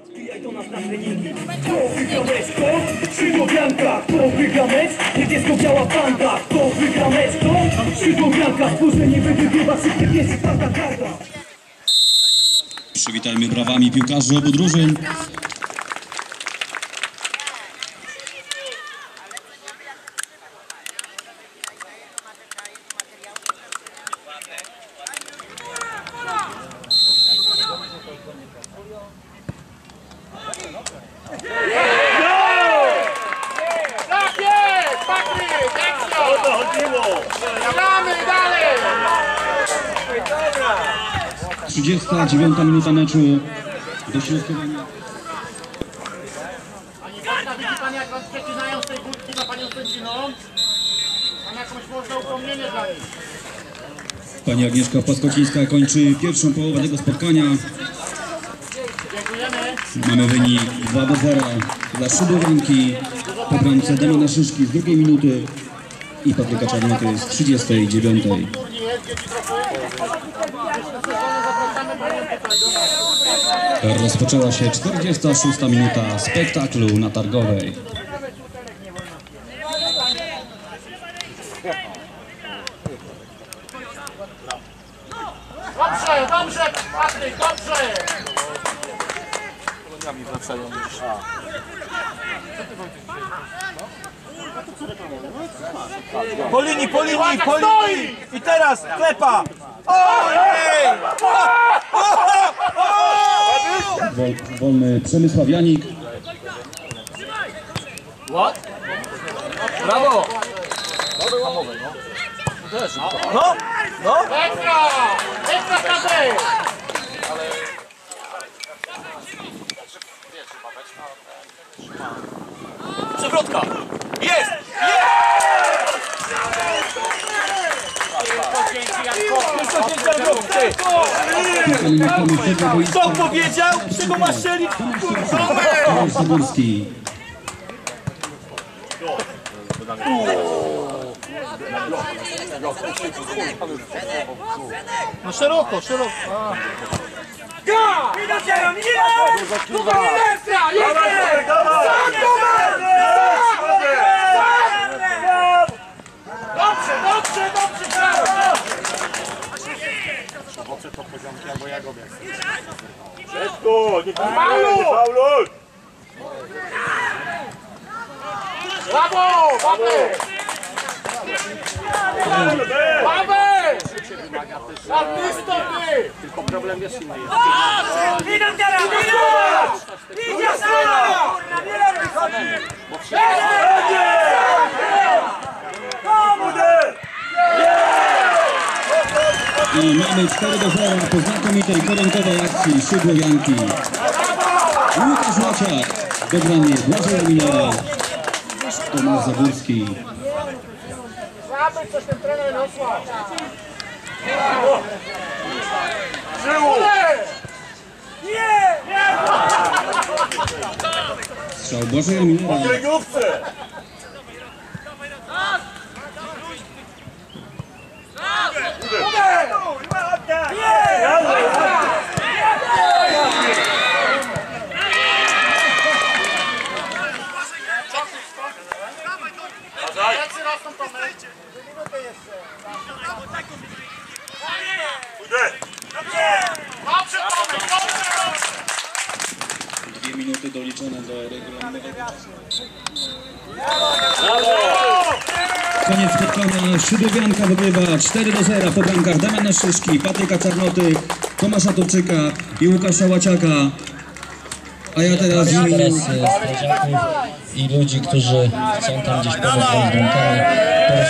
Wbijaj do nas na treningi. Kto wygra mecz? Kto? Skrzydłowianka. Kto wygra mecz? Niebiesko-biała banda. Kto wygra mecz? Kto? Skrzydłowianka. Stworzenie wygrywa szybkie piesy, twarda garda. Przywitajmy brawami piłkarzy obu drużyn. Tak jest! Patryk! Ekstra! O to chodziło! Gramy dalej! 39 minuta meczu. Dośrodkowanie. Pani Wojna, widzi Pani, jak Wam przecinają z tej budki za Panią sędziną? Mam jakąś można upomnienie dla nich. Pani Agnieszka Paskocińska kończy pierwszą połowę tego spotkania. Dziękujemy. Mamy wynik 2-0 dla Szydłowianki po bramce Damiana Szyszki z 2 minuty i Patryka Czarnoty z 39. Rozpoczęła się 46 minuta spektaklu na Targowej. Dobrze, dobrze, Patryk, dobrze! Po linii! I teraz klepa! Ojej! Wolny Przemysław Janik. Brawo! No! Ekstra! Ekstra, Patryk! Przewrotka! Jest! Kto powiedział? Czego masz strzelić? Tomasz Zagórski. No szeroko! Dobrze, brawo! Paulu! Brawo, Patryk! Paweł! Artysto ty! Tylko problem jest inny. Widać teraz! Idzie sama! Nie wychodzi! I mamy 4-0 po znakomitej koronkowej akcji Szydłowianki. Łukasz Łaciak, dogranie Błażej Emila, Tomasz Zagórski. Zabyć coś ten trener nosła! Strzał Błażej Emila. Lecy rosną to my. Minutę jeszcze. Dobrze, Tomek, dobrze! 2 minuty doliczone do regularnego czasu. Koniec spotkania. Szydłowianka wygrywa 4-0 po bramkach Damiana Szyszki, Patryka Czarnoty, Tomasza Turczyka i Łukasza Łaciaka. A ja teraz strażaków i ludzi, którzy chcą tam gdzieś pomóc z bramkami.